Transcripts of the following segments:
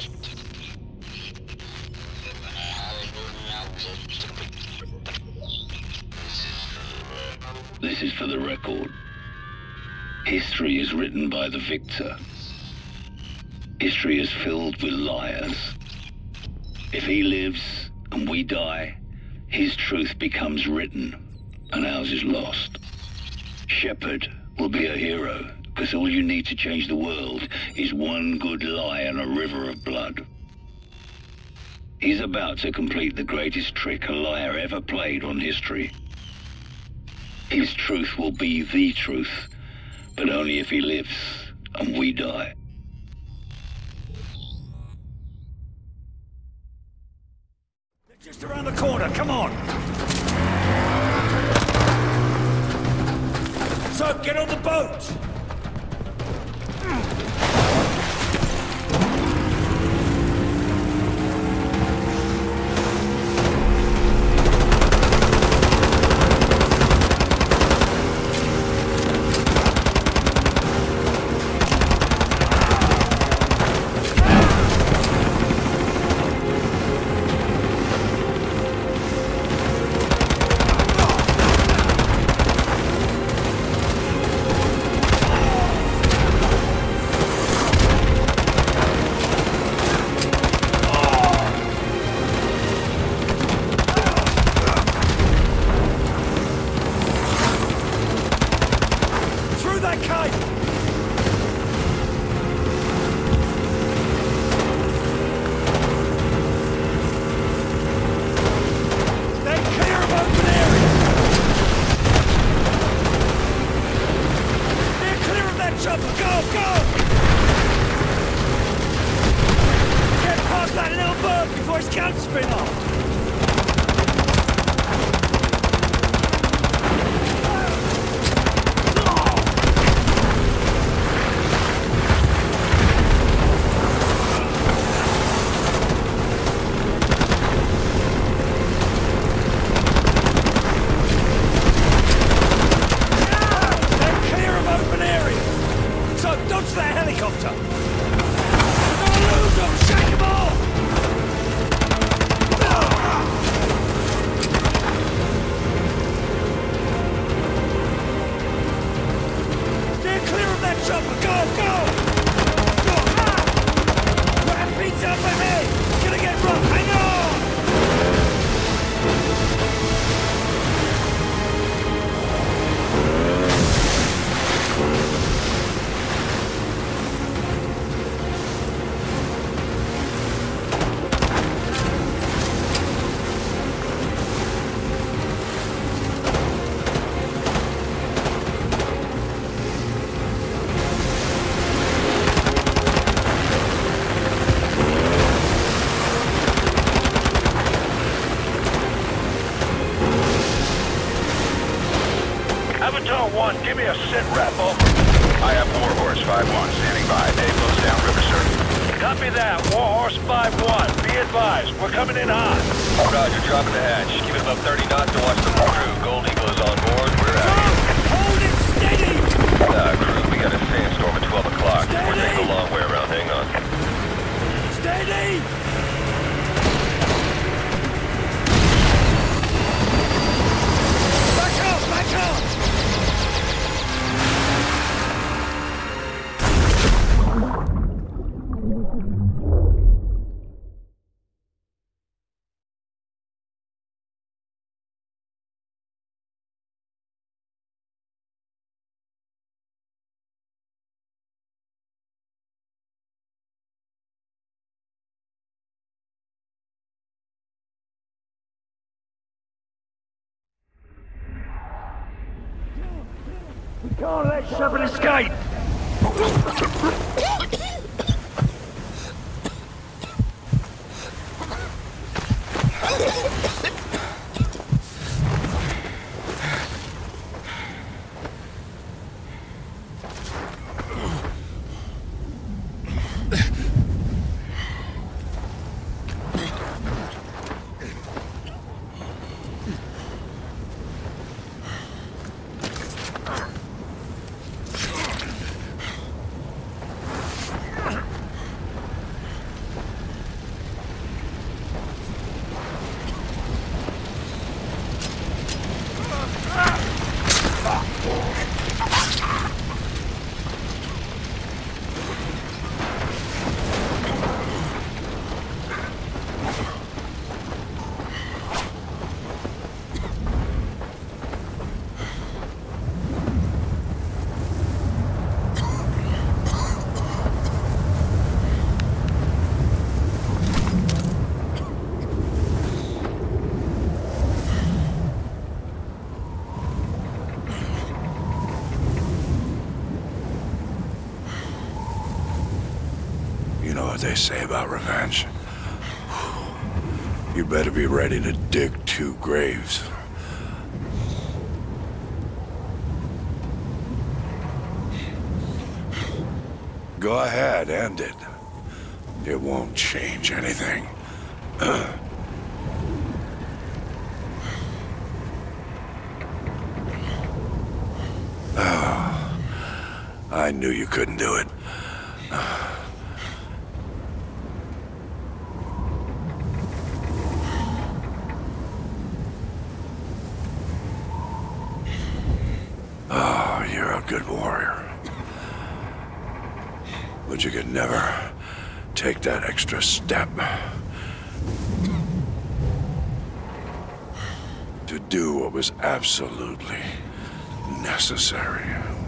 This is for the record. History is written by the victor. History is filled with liars. If he lives and we die, his truth becomes written and ours is lost. Shepard will be a hero because all you need to change the world is one good lie and a river of blood. He's about to complete the greatest trick a liar ever played on history. His truth will be the truth, but only if he lives and we die. They're just around the corner, come on! So, get on the boat! Avatar 1, give me a sit rep, over. I have Warhorse 5-1 standing by. Dave goes down river, sir. Copy that, Warhorse 5-1. Be advised, we're coming in hot. Roger, dropping the hatch. Keep it above 30 knots to watch the crew. Gold Eagle's on board, we're out. Hold it steady! Crew, we got a sandstorm at 12 o'clock. We're taking a long way around, hang on. Steady! Back up! Back up! We can't let Shepard escape! You know what they say about revenge. You better be ready to dig 2 graves. Go ahead, end it. It won't change anything. I knew you couldn't do it. Oh, you're a good warrior. But you could never take that extra step to do what was absolutely necessary.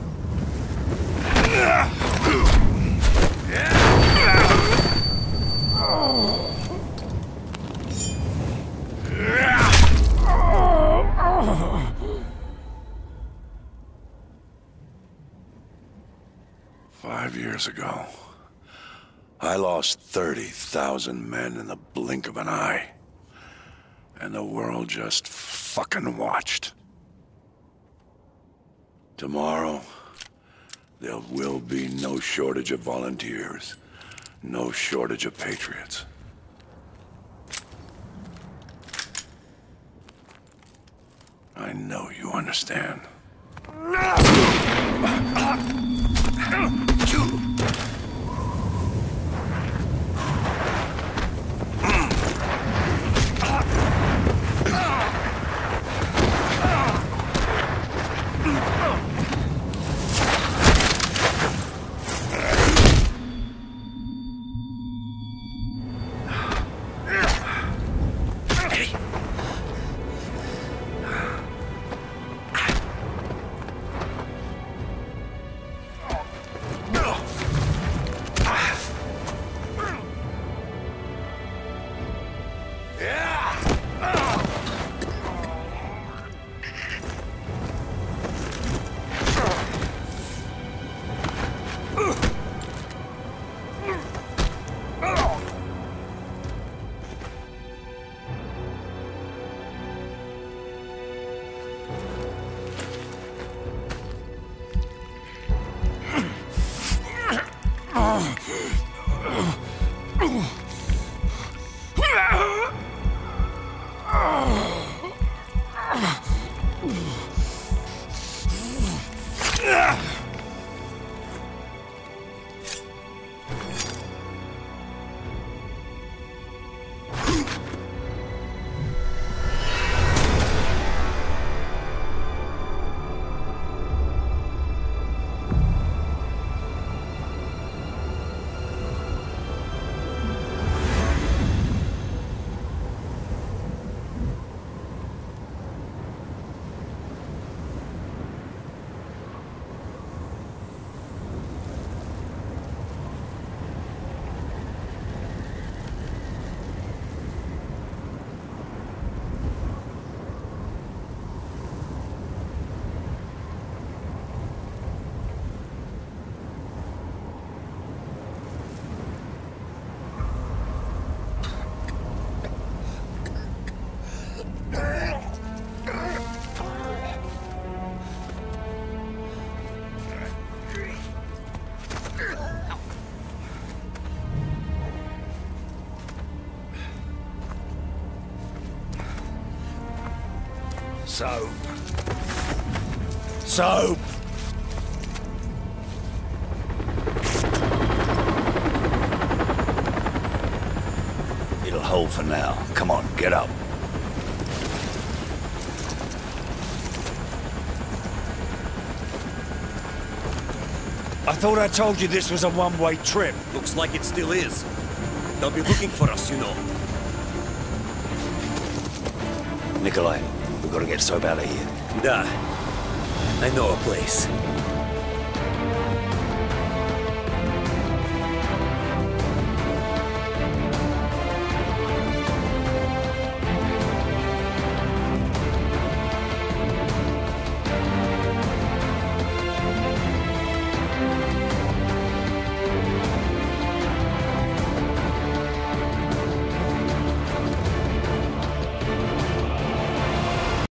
5 years ago, I lost 30,000 men in the blink of an eye. And the world just fucking watched. Tomorrow, there will be no shortage of volunteers, no shortage of patriots. I know you understand. Soap! It'll hold for now. Come on, get up. I thought I told you this was a one-way trip. Looks like it still is. They'll be looking for us, you know. Nikolai, we've got to get Soap out of here. Da. I know a place.